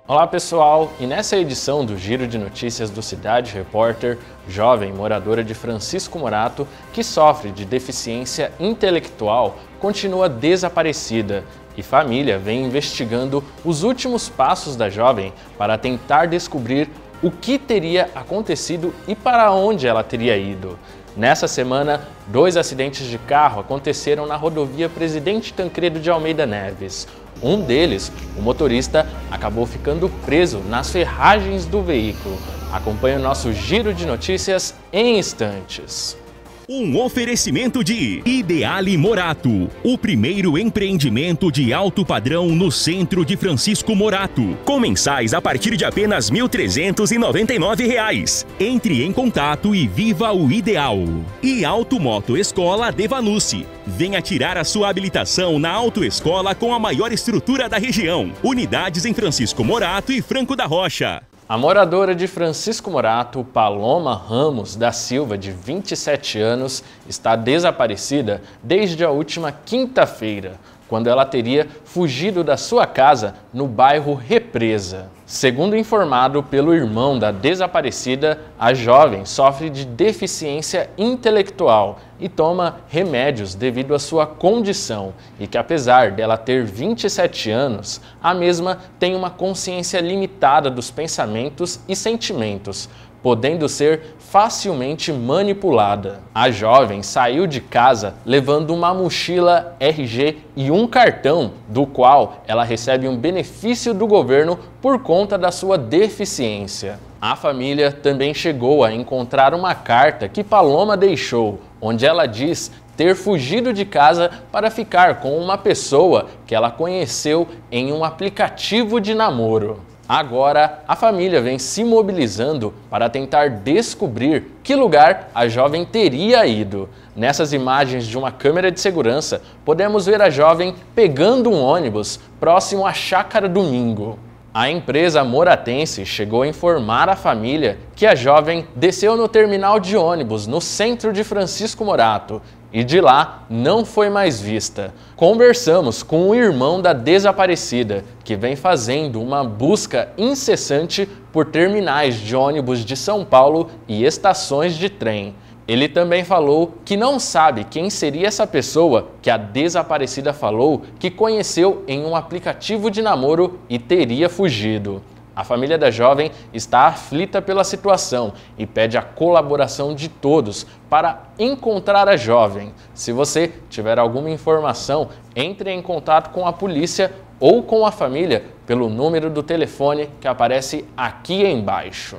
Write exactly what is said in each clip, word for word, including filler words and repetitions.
Olá pessoal, e nessa edição do Giro de Notícias do Cidade Repórter, jovem moradora de Francisco Morato, que sofre de deficiência intelectual, continua desaparecida e família vem investigando os últimos passos da jovem para tentar descobrir o que teria acontecido e para onde ela teria ido. Nessa semana, dois acidentes de carro aconteceram na rodovia Presidente Tancredo de Almeida Neves. Um deles, o motorista, acabou ficando preso nas ferragens do veículo. Acompanhe o nosso Giro de Notícias em instantes. Um oferecimento de Ideale Morato, o primeiro empreendimento de alto padrão no centro de Francisco Morato, com mensais a partir de apenas mil trezentos e noventa e nove reais. Entre em contato e viva o ideal. E Automoto Escola Devanucci. Venha tirar a sua habilitação na autoescola com a maior estrutura da região. Unidades em Francisco Morato e Franco da Rocha. A moradora de Francisco Morato, Paloma Ramos da Silva, de vinte e sete anos, está desaparecida desde a última quinta-feira, quando ela teria fugido da sua casa no bairro Represa. Segundo informado pelo irmão da desaparecida, a jovem sofre de deficiência intelectual e toma remédios devido à sua condição e que, apesar dela ter vinte e sete anos, a mesma tem uma consciência limitada dos pensamentos e sentimentos, podendo ser facilmente manipulada. A jovem saiu de casa levando uma mochila R G e um cartão, do qual ela recebe um benefício do governo por conta da sua deficiência. A família também chegou a encontrar uma carta que Paloma deixou, onde ela diz ter fugido de casa para ficar com uma pessoa que ela conheceu em um aplicativo de namoro. Agora, a família vem se mobilizando para tentar descobrir que lugar a jovem teria ido. Nessas imagens de uma câmera de segurança, podemos ver a jovem pegando um ônibus próximo à Chácara Domingo. A empresa moratense chegou a informar a família que a jovem desceu no terminal de ônibus no centro de Francisco Morato e de lá não foi mais vista. Conversamos com o irmão da desaparecida, que vem fazendo uma busca incessante por terminais de ônibus de São Paulo e estações de trem. Ele também falou que não sabe quem seria essa pessoa que a desaparecida falou que conheceu em um aplicativo de namoro e teria fugido. A família da jovem está aflita pela situação e pede a colaboração de todos para encontrar a jovem. Se você tiver alguma informação, entre em contato com a polícia ou com a família pelo número do telefone que aparece aqui embaixo.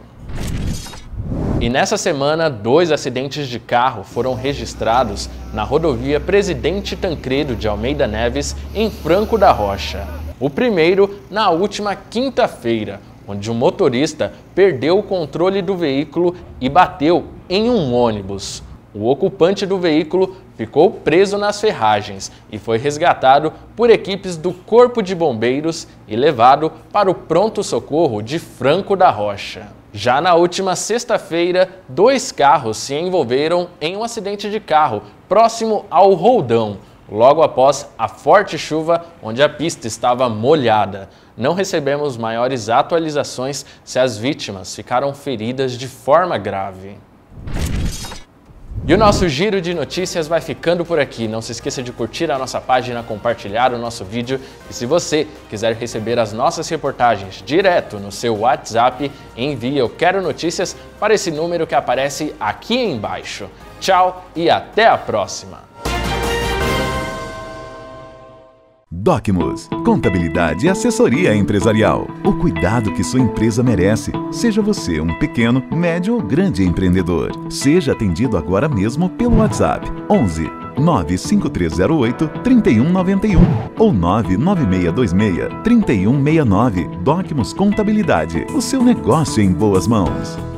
E nessa semana, dois acidentes de carro foram registrados na rodovia Presidente Tancredo de Almeida Neves, em Franco da Rocha. O primeiro na última quinta-feira, onde um motorista perdeu o controle do veículo e bateu em um ônibus. O ocupante do veículo ficou preso nas ferragens e foi resgatado por equipes do Corpo de Bombeiros e levado para o pronto-socorro de Franco da Rocha. Já na última sexta-feira, dois carros se envolveram em um acidente de carro próximo ao Roldão, logo após a forte chuva onde a pista estava molhada. Não recebemos maiores atualizações se as vítimas ficaram feridas de forma grave. E o nosso Giro de Notícias vai ficando por aqui. Não se esqueça de curtir a nossa página, compartilhar o nosso vídeo. E se você quiser receber as nossas reportagens direto no seu WhatsApp, envie Eu Quero Notícias para esse número que aparece aqui embaixo. Tchau e até a próxima! Docmus, contabilidade e assessoria empresarial. O cuidado que sua empresa merece. Seja você um pequeno, médio ou grande empreendedor. Seja atendido agora mesmo pelo WhatsApp onze nove cinco três zero oito três um nove um ou nove nove seis dois seis três um seis nove. Docmus Contabilidade, o seu negócio em boas mãos.